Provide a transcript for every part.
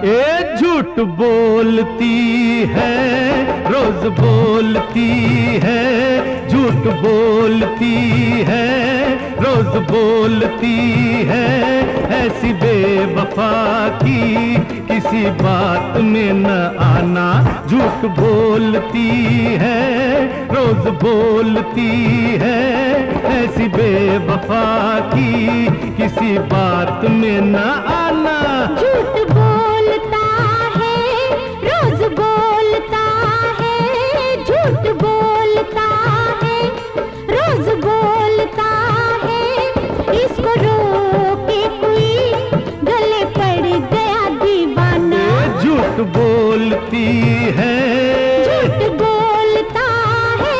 ए झूठ बोलती है, रोज बोलती है, झूठ बोलती है, रोज बोलती है, ऐसी बेवफा की किसी बात में न आना। झूठ बोलती है, रोज बोलती है, ऐसी बेवफा की किसी बात में न आना। झूठ बोलता है, रोज बोलता है, झूठ बोलता है, रोज बोलता है, इसको रोके कोई गले पड़ गया दीवाना। झूठ बोलती है, झूठ बोलता है।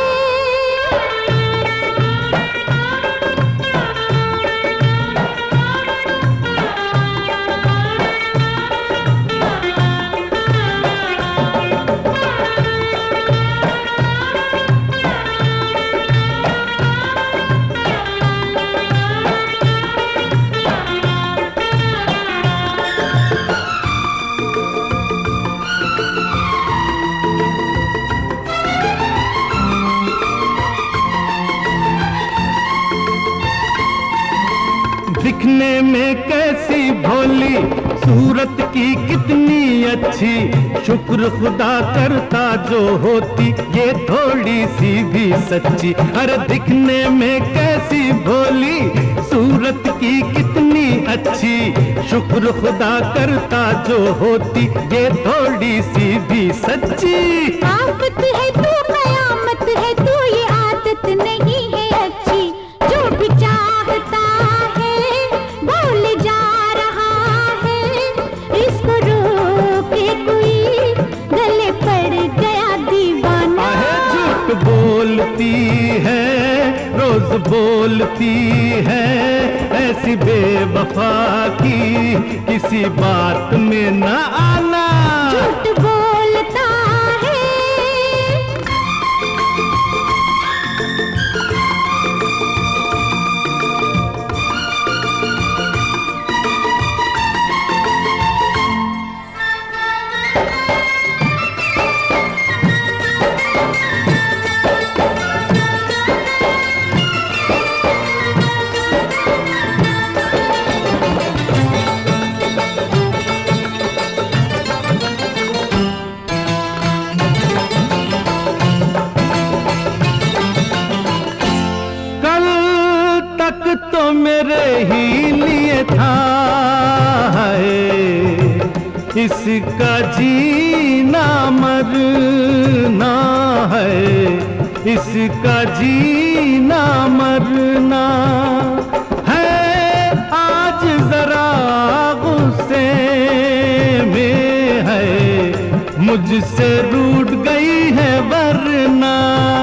दिखने में कैसी भोली, सूरत की कितनी अच्छी, शुक्र खुदा करता जो होती ये थोड़ी सी भी सच्ची। अरे दिखने में कैसी भोली, सूरत की कितनी अच्छी, शुक्र खुदा करता जो होती ये थोड़ी सी भी सच्ची। आफत है तू, कयामत है तू, ये आदत नहीं है अच्छी। जो भी चाहता भूल जा रहा है, इसको रोके कोई गले पड़ गया दीवाना। झूठ बोलती है, रोज बोलती है, ऐसी बेवफा की किसी बात में न आना। झूठ बोलता है। तो मेरे ही लिए था इसका जीना मरना है, इसका जीना मरना है। आज जरा गुस्से में है, मुझसे रूठ गई है वरना।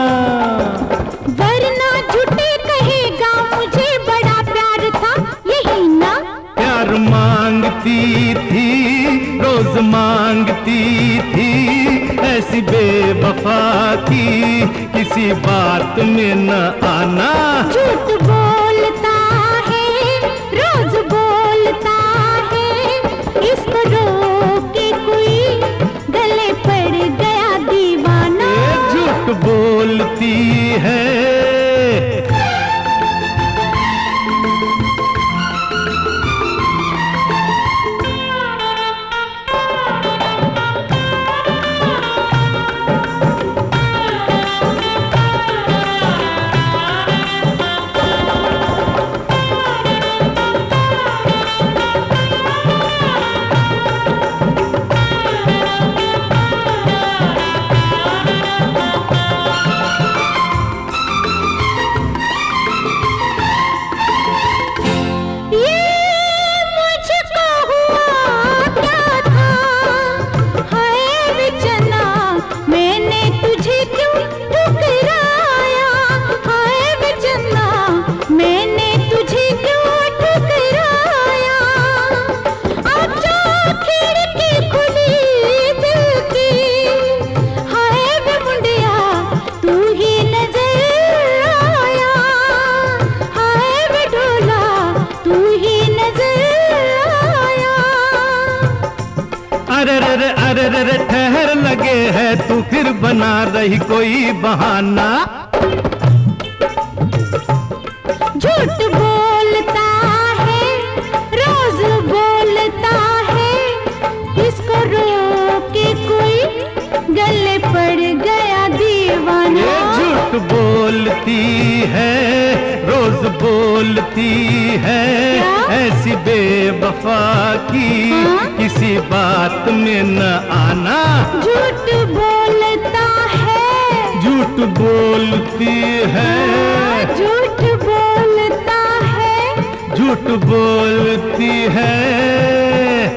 मांगती थी, रोज मांगती थी, ऐसी बेवफा की किसी बात में न आना। झूठ बोलता है, रोज बोलता है, इसको रोके कोई गले पड़ गया दीवाना। झूठ बोलती है। अरे रे ठहर लगे है तू फिर बना रही कोई बहाना। झूठ बोलता है रोज बोलता है, इसको रोके कोई गले पड़ गया दीवाना। ये झूठ बोलती है रोज बोलती है, ऐसी बेवफा की किसी बात में न आना। झूठ बोलता है, झूठ बोलती है, झूठ बोलता है, झूठ बोलती है।